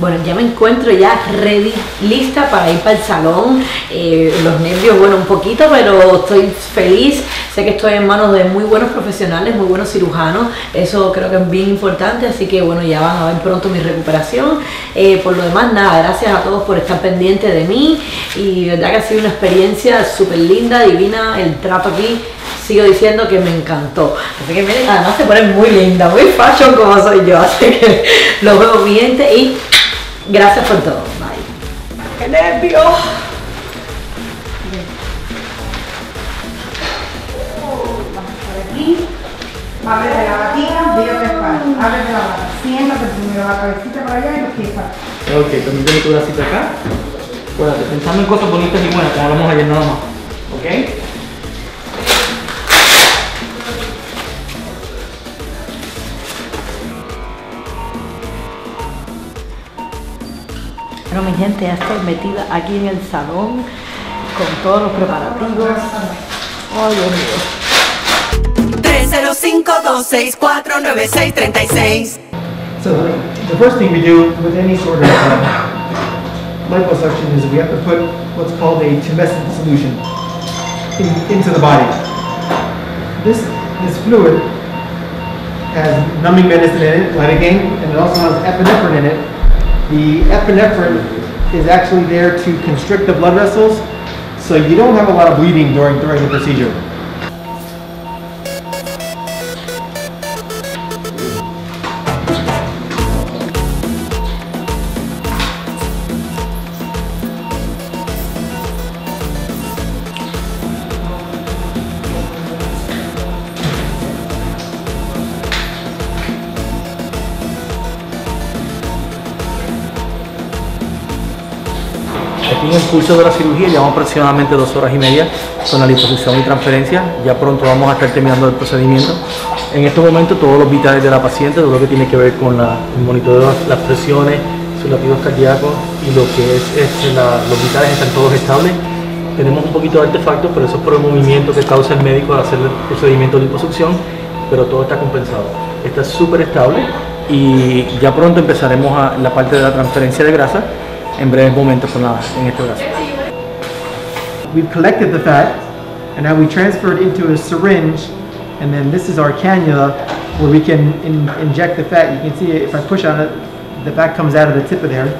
Bueno, ya me encuentro ya ready, lista para ir para el salón. Los nervios, bueno, un poquito, pero estoy feliz. Sé que estoy en manos de muy buenos profesionales, muy buenos cirujanos. Eso creo que es bien importante, así que bueno, ya van a ver pronto mi recuperación. Por lo demás, nada, gracias a todos por estar pendientes de mí. Y de verdad que ha sido una experiencia súper linda, divina. El trato aquí, sigo diciendo que me encantó. Así que miren, además se pone muy linda, muy fashion como soy yo. Así que los veo bien y gracias por todo. Bye. ¡Qué nervios! Ábrete la batida, vírate espalda. Ábrete la bata. Siéntate primero la cabecita para allá y los pies para acá. Ok, permíteme tu bracito acá. Acuérdate, pensando en cosas bonitas y buenas, como hablamos ayer nada más. Ok. Bueno, mi gente, ya estoy metida aquí en el salón con todos los preparativos. Oh, Dios mío. 305-264-9636. So the first thing we do with any sort of liposuction is we have to put what's called a tumescent solution into the body. This fluid has numbing medicine in it, lidocaine, and it also has epinephrine in it. The epinephrine is actually there to constrict the blood vessels, so you don't have a lot of bleeding during the procedure. Aquí en el curso de la cirugía llevamos aproximadamente 2 horas y media con la liposucción y transferencia. Ya pronto vamos a estar terminando el procedimiento. En estos momentos todos los vitales de la paciente, todo lo que tiene que ver con el monitoreo de las presiones, sus latidos cardíacos y lo que es los vitales están todos estables. Tenemos un poquito de artefactos, pero eso es por el movimiento que causa el médico al hacer el procedimiento de liposucción, pero todo está compensado. Está súper estable y ya pronto empezaremos la parte de la transferencia de grasa en breves momentos en este brazo. We've collected the fat and now we transfer it into a syringe, and then this is our cannula where we can inject the fat. You can see if I push on it, the fat comes out of the tip of there.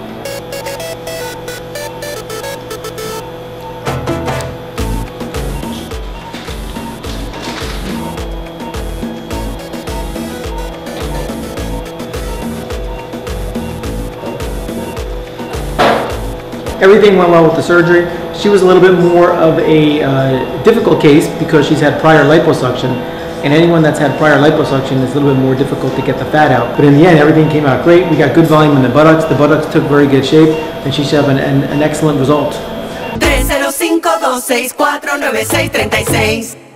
Everything went well with the surgery. She was a little bit more of a difficult case because she's had prior liposuction, and anyone that's had prior liposuction is a little bit more difficult to get the fat out. But in the end, everything came out great. We got good volume in the buttocks. The buttocks took very good shape, and she should have an excellent result. 305-264-9636.